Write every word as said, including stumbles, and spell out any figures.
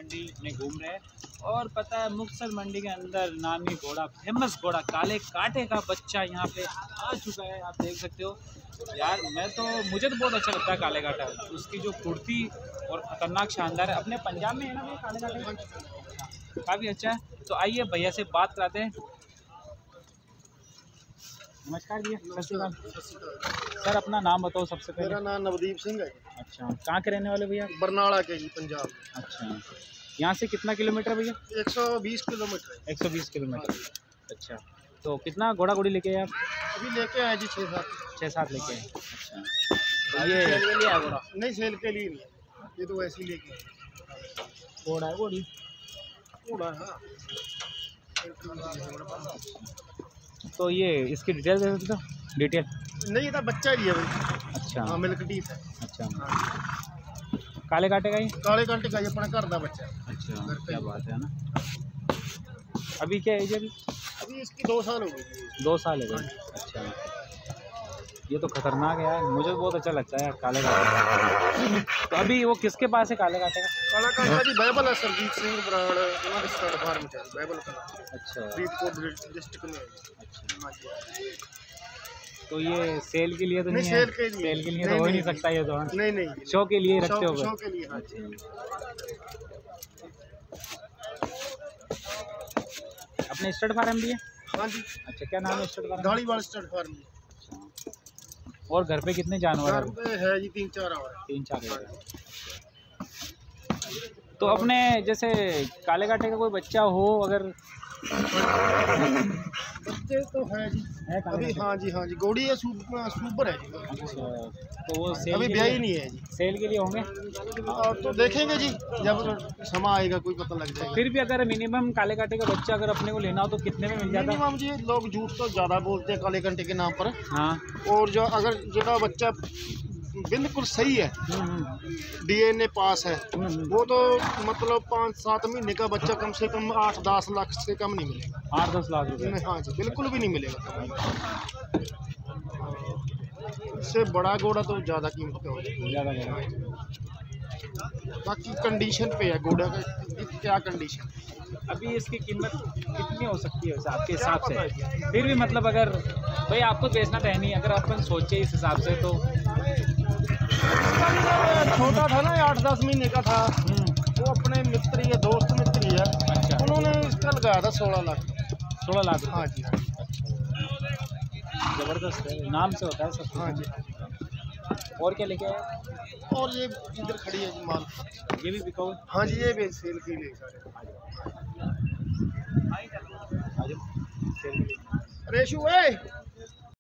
मंडी में घूम रहे हैं और पता है मुक्तसर मंडी के अंदर नामी घोड़ा, फेमस घोड़ा काले कांटे का बच्चा यहाँ पे आ चुका है। आप देख सकते हो यार, मैं तो मुझे तो बहुत अच्छा लगता है काले कांटा। उसकी जो कुर्ती और ख़तरनाक शानदार है, अपने पंजाब में है ना वो काले कांटे, काफ़ी अच्छा है। तो आइए भैया से बात कराते हैं। नमस्कार भैया। सत श्री अकाल सर, अपना नाम बताओ सबसे पहले। मेरा नाम नवदीप सिंह है। अच्छा, कहाँ के रहने वाले भैया? बरनाला के जी, पंजाब। अच्छा, यहाँ से कितना किलोमीटर भैया? एक सौ बीस किलोमीटर। एक सौ बीस किलोमीटर। अच्छा, तो कितना घोड़ा घोड़ी लेके आए आप? अभी लेके आए जी छः सात छः सात लेके आए। अच्छा, तो ये सेल के लिए आया घोड़ा? नहीं, सेल के लिए नहीं, ये तो वैसे ही लेके आए। घोड़ा है घोड़ी घोड़ा है। हाँ। तो ये इसकी डिटेल दे सकते हो? डिटेल नहीं, ये तो बच्चा ही है भाई। अच्छा हाँ, मिल्क टीथ है। अच्छा, हाँ। काले कांटे का ही? काले कांटे का, ये अपना घर का बच्चा है। अच्छा, क्या बात है ना। अभी क्या एज है अभी? अभी इसकी दो साल हो गई। दो साल हो गए। अच्छा, ये तो खतरनाक है यार, मुझे तो बहुत अच्छा लगता है यार काले कांटे। तो अभी वो किसके पास है काले कांटे का? काला कांटा जी बाइबल है, Sarjit Singh brand start farm है बाइबल का। अच्छा, फरीदकोट डिस्ट्रिक्ट में है। अच्छा, हाँ जी। तो ये सेल के लिए तो नहीं, नहीं, है? सेल के लिए सेल के लिए नहीं, तो हो ही नहीं, नहीं सकता ये तो। नहीं नहीं, शो के लिए रखते हो? शो के लिए। हाँ जी। अपने स्टड फार्म भी है? हाँ जी। अच्छा, क्या नाम है stud farm? Dhaliwal stud farm. और घर पे कितने जानवर घर हैं? पे है जी तीन चार और। तीन चार है। तो अपने जैसे काले कांटे का कोई बच्चा हो अगर? बच्चे तो है जी, है काले अभी। कांटे? हाँ जी, हाँ जी, घोड़ी है, सुपर सुपर है जी। अच्छा, तो वो सेल अभी के ब्याह लिए- ही नहीं है जी। सेल के लिए होंगे? अब तो देखेंगे जी, जब समय आएगा कोई पता लग जाएगा। फिर भी अगर मिनिमम काले कांटे का बच्चा अगर अपने को लेना हो तो कितने में मिल जाता? मिनिमम जी, लोग झूठ तो ज़्यादा बोलते हैं काले घंटे के नाम पर। हाँ। और जो अगर जो बच्चा बिल्कुल सही है, डीएनए पास है, वो तो मतलब पाँच सात महीने का बच्चा कम से कम आठ दस लाख से कम नहीं मिलेगा। आठ दस लाख रुपए? नहीं, हाँ जी, बिल्कुल भी नहीं मिलेगा। इससे बड़ा घोड़ा तो ज़्यादा कीमत का हो जाएगा। ज़्यादा। बाकी कंडीशन पे है घोड़ा का, क्या कंडीशन। अभी इसकी कीमत कितनी हो सकती है वैसे आपके हिसाब से? फिर भी मतलब अगर भाई आपको बेचना तो है नहीं, अगर अपन सोचे इस हिसाब से तो। छोटा था ना, आठ दस महीने का था, वो अपने मित्र ही है, दोस्त मित्र ही है। अच्छा, उन्होंने इसका लगाया था सोलह लाख। सोलह लाख? हाँ जी। ज़बरदस्त है, नाम से होता है सब। हाँ जी। और क्या लेके आए? और ये इधर खड़ी है जी माल। ये भी बिकाऊ है? हाँ जी, ये भी सेल के लिए सारे। सेल के लिए। रेशु है।